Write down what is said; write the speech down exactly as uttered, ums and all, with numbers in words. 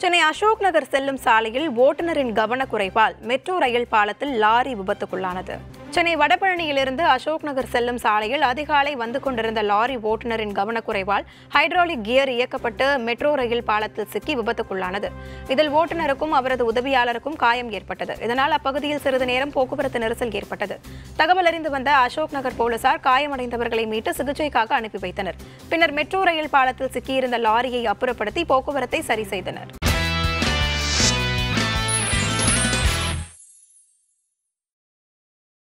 சென்னை அசோக் நகர் செல்லும் சாலையில் ஓட்டுநரின் கவனக்குறைவால் metro rail பாலத்தில் லாரி விபத்துக்குள்ளானது. சென்னை வடபழனியிலிருந்து அசோக் நகர் செல்லும் சாலையில் அதிகாலை வந்து கொண்டிருந்த லாரி ஓட்டுநரின் கவனக்குறைவால் ஹைட்ராலிக் கியர் இயக்கப்பட்டு மெட்ரோ ரயில் பாலத்தில் சிக்கி விபத்துக்குள்ளானது. இதில் ஓட்டுநருக்கும் அவரது உதவியாளருக்கும் காயம் ஏற்பட்டது. இதனால் அப்பகுதியில் சிறிது நேரம் போக்குவரத்து நெரிசல் ஏற்பட்டது. தகவல் அறிந்து வந்த அசோக் நகர் போலீசார் காயமடைந்தவர்களை மீட்டு சிகிச்சைக்காக அனுப்பி வைத்தனர். பின்னர் மெட்ரோ ரயில் பாலத்தில் சிக்கியிருந்த லாரியை அப்புறப்படுத்தி போக்குவரத்தை சரி செய்தனர்.